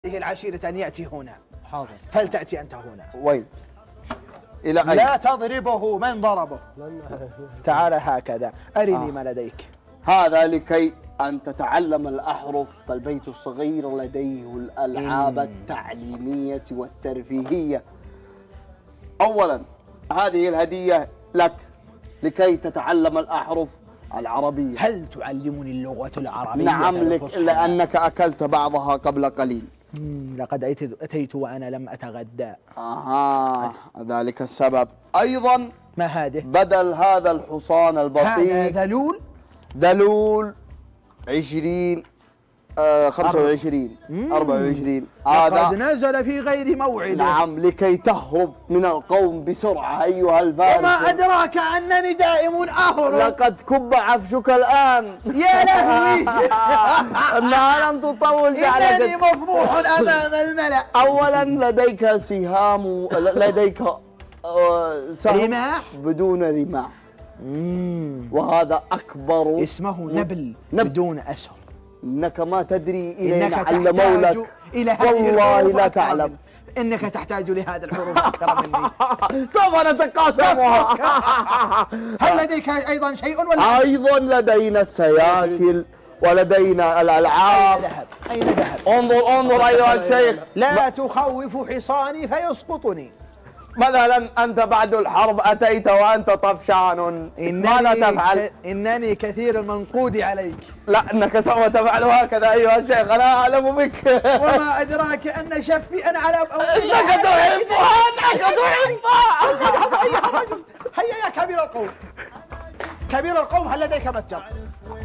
هذه العشيرة أن يأتي هنا. حاضر. فلتأتي أنت هنا. وين؟ إلى أين؟ لا تضربه من ضربه. تعال هكذا أرني ما لديك. هذا لكي أن تتعلم الأحرف، فالبيت الصغير لديه الألعاب التعليمية والترفيهية. أولا هذه الهدية لك لكي تتعلم الأحرف العربية. هل تعلمني اللغة العربية؟ نعم لك، لأنك أكلت بعضها قبل قليل. لقد أتيت وأنا لم أتغدى. ذلك السبب. أيضا ما هذه؟ بدل هذا الحصان البطيء هذا ذلول؟ ذلول 20 25 24. لقد نزل في غير موعده. نعم لكي تهرب من القوم بسرعة أيها الفارس. وما أدراك أنني دائم أهرب. لقد كب عفشك الآن. يا لهوي. أنها لم تطول إنني مفضوح أمام الملأ. أولا لديك سهام، لديك سهم رماح بدون رماح. وهذا أكبر اسمه نبل بدون أسهم. إنك ما تدري إنك على مولك إلى هذه والله لا تعلم. إنك تحتاج لهذا الحروف أكثر مني. سوف نتقاسمها. هل لديك أيضا شيء ولا؟ أيضا لدينا السياكل ولدينا الألعاب. أين ذهب؟ انظر أيها الشيخ. لا تخوف حصاني فيسقطني. مثلا أنت بعد الحرب أتيت وأنت طفشان، ماذا تفعل؟ إنني كثير المنقود عليك. لا، أنك سوف تفعل هكذا أيها الشيخ، أنا أعلم بك. وما أدراك أن شفي أنا على إنك تحبها، إنك تحبها. أيها الرجل، هيا يا كبير القوم. كبير القوم، هل لديك متجر؟